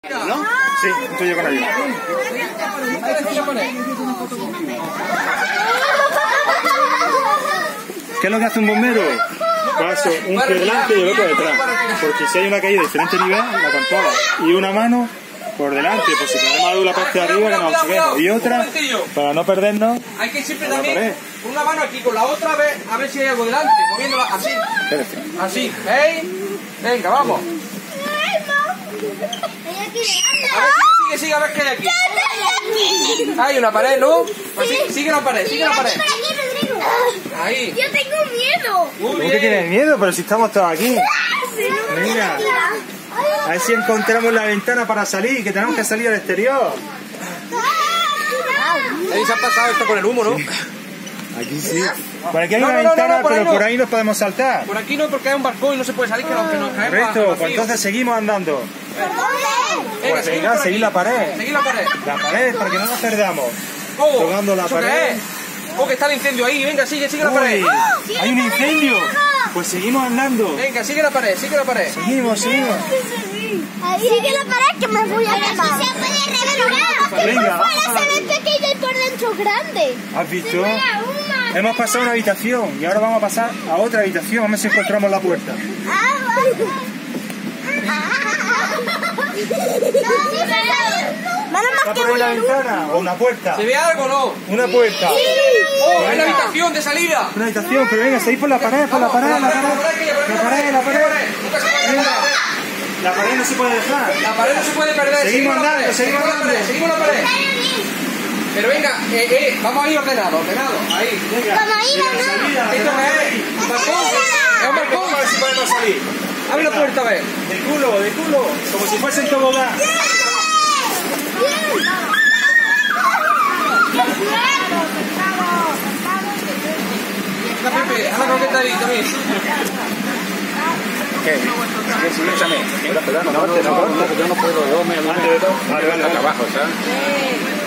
¿No? Sí, estoy yo con ayuda. ¿Qué es lo que hace un bombero? Paso un pie delante y el otro detrás. Porque si hay una caída de diferente nivel, la controla. Y una mano por delante, por si tenemos algo la parte de arriba que nos observemos. Y otra, para no perdernos, hay que siempre también con una mano aquí, con la otra a ver si hay algo delante, moviéndola así. Así, ¿veis? Venga, vamos. A ver, sigue, a ver qué hay aquí. Hay una pared, ¿no? Así, sigue la pared. Ahí. Yo tengo miedo. ¿Cómo que tienes miedo? Pero si estamos todos aquí. Venga. A ver si encontramos la ventana para salir, que tenemos que salir al exterior. Ahí se ha pasado esto con el humo, ¿no? Aquí sí. Por aquí hay una ventana, pero por ahí nos podemos saltar. Por aquí no, porque hay un barcón y no se puede salir, que nos caemos. Correcto, pues entonces seguimos andando. Pues venga, seguir la pared. Seguir la pared. La pared, para que no nos perdamos. Tocando la pared. Que está el incendio ahí, venga, sigue la pared. ¡Hay un incendio! Pues seguimos andando. Venga, sigue la pared. Seguimos. Sigue la pared que me voy a quemar. Se puede revelar. Venga, por fuera se ve pequeño y por dentro grande. ¿Has visto? Hemos pasado una habitación y ahora vamos a pasar a otra habitación. Vamos a ver si encontramos la puerta. ¿Está por ahí la ventana o una puerta? ¿Se ve algo o no? Una puerta. ¡Oh, es la habitación de salida! Una habitación, pero venga, seguid por la pared, La pared no se puede dejar. La pared no se puede perder. Seguimos andando. Seguimos la pared. Pero venga, vamos a ir ordenado. Ahí. Venga. Vamos a ir ¿Esto qué es? ¿Un balcón? ¿Es un balcón? A ver si podemos salir. Abre la puerta, a ver. De culo. Como si fuese en tobogán. Pepe, haz la croqueta ahí también. ¿Qué? Escúchame. No, yo no puedo. Yo me trabajo, ¿sabes?